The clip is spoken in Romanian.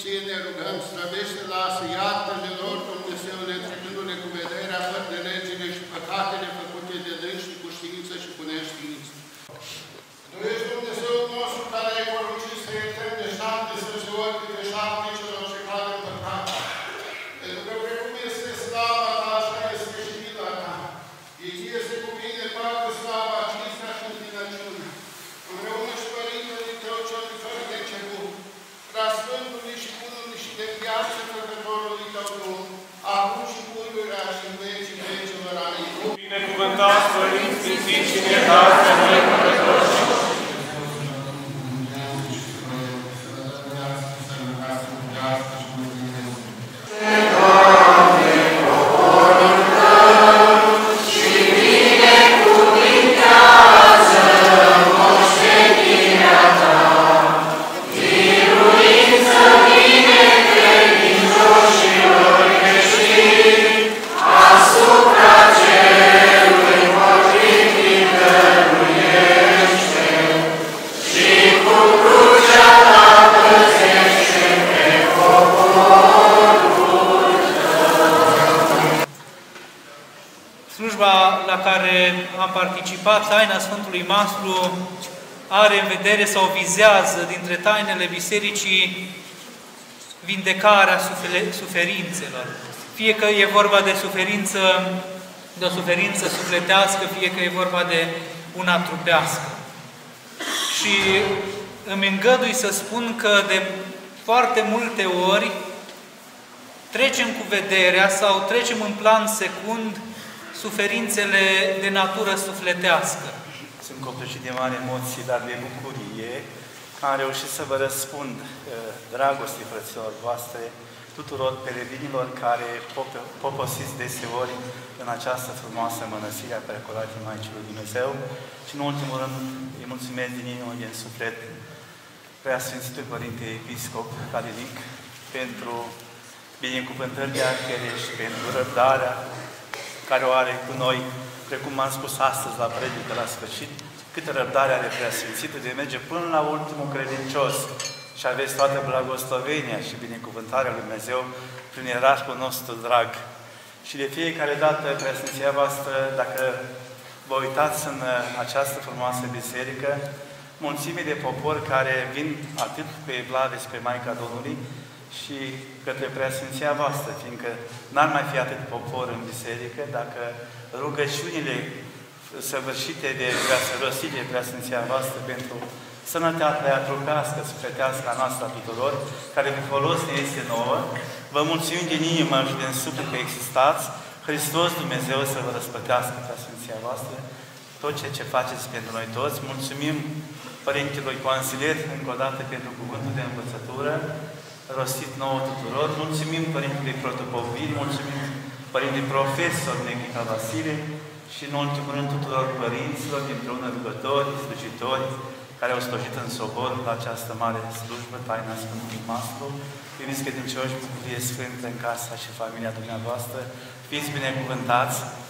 Ție ne rugăm, slăvește, lasă, iartă-ne lor, Dumnezeule, trecându-ne cu vederea, fără de legile și păcatele făcute de dânsi cu știință și cu neștiință. Tu ești Dumnezeul nostru care ai poruncit să iertăm de 17 ori câte 7 celor ce cad în păcat. Pentru că precum este slava ta, așa este și mila ta. Ție se cuvine toată slava, cinstea și închinăciunea. Împreună și Părintele Tău cel fără de început, Preasfântului și Bunului și de viață Făcătorului Tău Domn, acum și pururea și în vecii vecilor. Amin. Binecuvântați Părinți Sfințiți și iertați pe noi păcătoși. La care am participat, taina Sfântului Mastru, are în vedere sau vizează dintre tainele Bisericii vindecarea suferințelor. Fie că e vorba de o suferință sufletească, fie că e vorba de una trupească. Și îmi îngădui să spun că de foarte multe ori trecem cu vederea sau trecem în plan secund suferințele de natură sufletească. Sunt copleșit de mari emoții, dar de bucurie, că am reușit să vă răspund dragostii frăților voastre, tuturor peregrinilor care poposiți deseori în această frumoasă mănăstire a Preacuratei Maicii lui Dumnezeu și, în ultimul rând, îi mulțumesc din inimă, din suflet, Preasfințitul Părinte Episcop Calinic, pentru binecuvântările arhere și pentru răbdarea care o are cu noi, precum m-am spus astăzi la predică la sfârșit, câtă răbdare are Preasfințitul de merge până la ultimul credincios și aveți toată blagoslovenia și binecuvântarea lui Dumnezeu prin ierarhul nostru drag. Și de fiecare dată, Preasfinția voastră, dacă vă uitați în această frumoasă biserică, mulțime de popor care vin atât pe Evlavie spre Maica Domnului, și către Preasfinția voastră, fiindcă n-ar mai fi atât popor în biserică dacă rugăciunile săvârșite de rostite Preasfinția voastră pentru sănătatea trupească, sufletească a noastră a tuturor, care de folos ne este nouă, vă mulțumim din inimă și din suflet că existați. Hristos Dumnezeu să vă răspătească Preasfinția voastră tot ce faceți pentru noi toți. Mulțumim Părintelui Consilier încă o dată pentru cuvântul de învățătură rostit nouă tuturor. Mulțumim Părintele Protopovil, mulțumim Părintele Profesor Nechica Vasile și, în ultimul rând, tuturor părinților, împreună rugători, slujitori, care au slujit în sobor la această mare slujbă, taina Sfântului Mastru. Iubiți credincioși, bucurie sfântă în casa și familia dumneavoastră. Fiți binecuvântați!